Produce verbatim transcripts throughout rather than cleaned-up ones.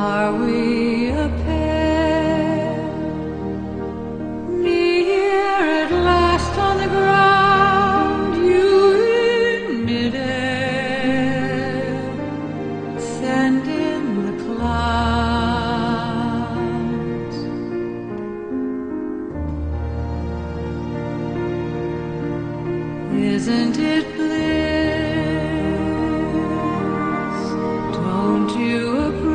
Are we a pair, near at last on the ground, you in midair, send in the clouds? Isn't it bliss? Don't you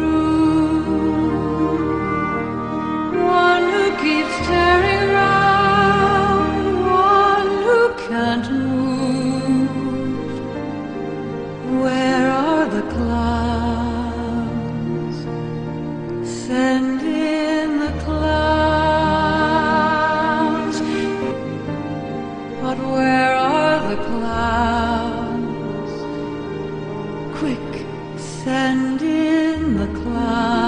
keeps tearing round, one who can't move? Where are the clouds? Send in the clouds. But where are the clouds? Quick, send in the clouds.